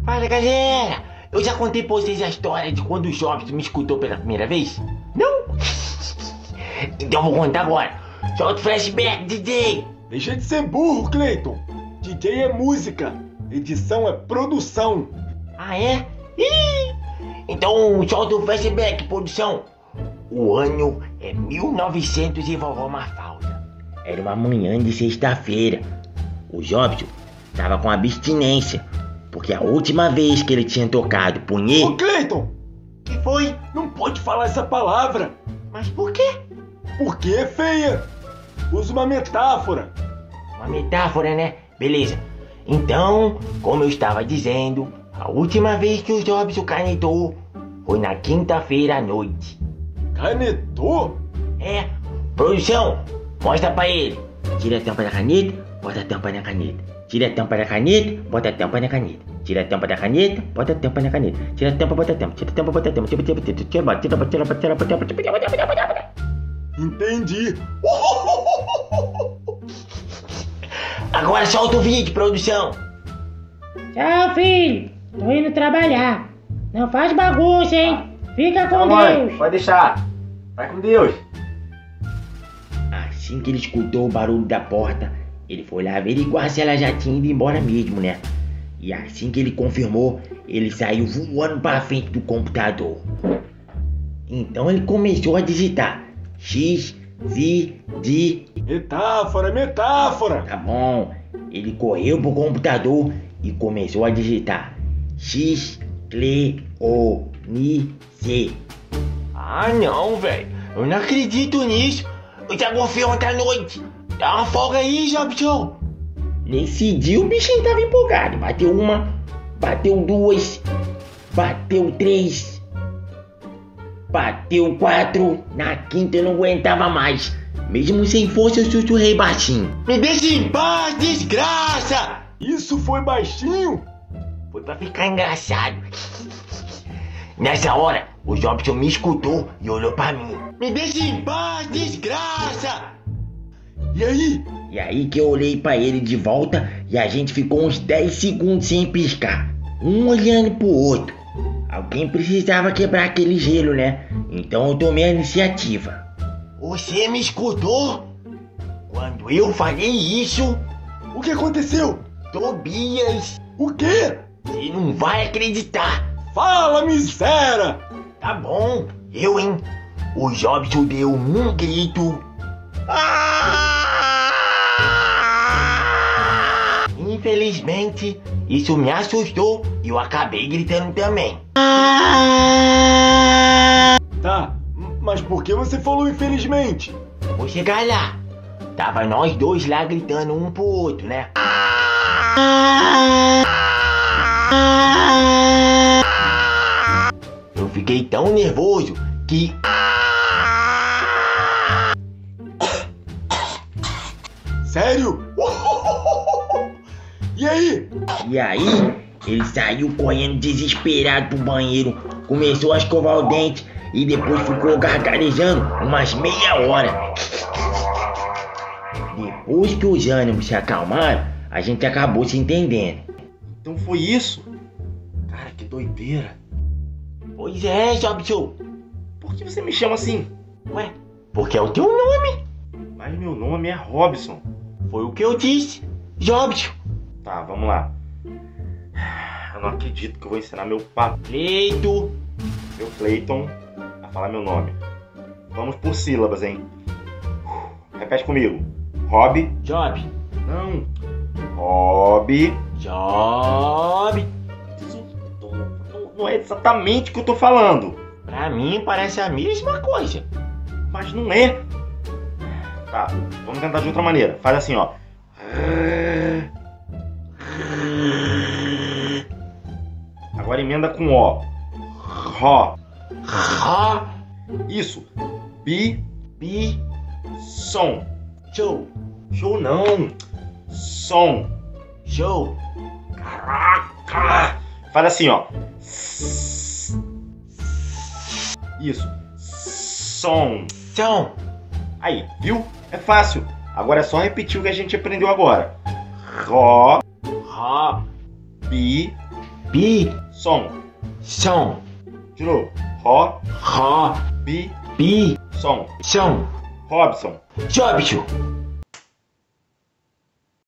Fala, galera! Eu já contei pra vocês a história de quando o Jobs me escutou pela primeira vez? Não? Então eu vou contar agora. Solta o flashback, DJ! Deixa de ser burro, Cleiton. DJ é música, edição é produção. Ah, é? Ih! Então solta o flashback, produção. O ano é 1900 e vovó Mafalda. Era uma manhã de sexta-feira. O Jobs tava com abstinência, porque a última vez que ele tinha tocado punheta... Ô, Cleiton! Que foi? Não pode falar essa palavra. Mas por quê? Porque é feia. Usa uma metáfora. Uma metáfora, né? Beleza. Então, como eu estava dizendo, a última vez que o Jobs o canetou foi na quinta-feira à noite. Canetou? É. Produção, mostra pra ele. Tira a tampa da caneta, bota a tampa na caneta. Tira a tampa da caneta, bota a tampa na caneta. Tira a tampa da caneta, bota a tampa na caneta. Tira a tampa, bota a tampa. Tira a tampa, bota a tampa. Tira. Entendi. Agora solta o vídeo, produção. Tchau, filho. Tô indo trabalhar. Não faz bagunça, hein? Fica com Deus. Pode deixar. Vai com Deus. Assim que ele escutou o barulho da porta, ele foi lá averiguar se ela já tinha ido embora mesmo, né? E assim que ele confirmou, ele saiu voando para frente do computador. Então ele começou a digitar X, Z, D. Metáfora, metáfora. Tá bom. Ele correu pro computador e começou a digitar X, Cle, O, Ni, C. Ah não, velho. Eu não acredito nisso. Eu já golfei ontem à noite. Dá uma folga aí, Jobson. Nesse dia o bichinho tava empolgado. Bateu uma, bateu duas, bateu três, bateu quatro. Na quinta eu não aguentava mais. Mesmo sem força eu sussurrei baixinho. Me deixe em paz, desgraça! Isso foi baixinho? Foi pra ficar engraçado. Nessa hora, o Jobson me escutou e olhou pra mim. Me deixe em paz, desgraça! E aí? E aí que eu olhei pra ele de volta e a gente ficou uns 10 segundos sem piscar. Um olhando pro outro. Alguém precisava quebrar aquele gelo, né? Então eu tomei a iniciativa. Você me escutou? Quando eu falei isso... O que aconteceu? Tobias! O quê? Você não vai acreditar! Fala, miséria! Tá bom, eu, hein? O Jobson deu um grito. Infelizmente, isso me assustou e eu acabei gritando também. Tá, mas por que você falou infelizmente? Vou chegar lá. Tava nós dois lá gritando um pro outro, né? Eu fiquei tão nervoso que... Sério? E aí? E aí, ele saiu correndo desesperado pro banheiro, começou a escovar o dente e depois ficou gargarejando umas meia hora. Depois que os ânimos se acalmaram, a gente acabou se entendendo. Então foi isso? Cara, que doideira. Pois é, Jobson. Por que você me chama assim? Ué, porque é o teu nome. Mas meu nome é Robson. Foi o que eu disse, Jobson. Tá, vamos lá. Eu não acredito que eu vou ensinar meu papo, Cleito. meu Cleiton, a falar meu nome. Vamos por sílabas, hein? Repete comigo. Rob. Job. Não. Rob. Job. Não é exatamente o que eu tô falando. Pra mim parece a mesma coisa. Mas não é. Tá, vamos tentar de outra maneira. Faz assim, ó. Agora emenda com O. Ró. Ró. Isso. Bi. Bi. Som. Show. Show não. Som. Show. Caraca. Faz assim, ó. Isso. Som. Som. Aí, viu? É fácil. Agora é só repetir o que a gente aprendeu agora. Ró. Ró. Bi. Bi. Som. Som. De novo. Ró. Ró. Bi. Bi. Som. Som. Robson. Jobson.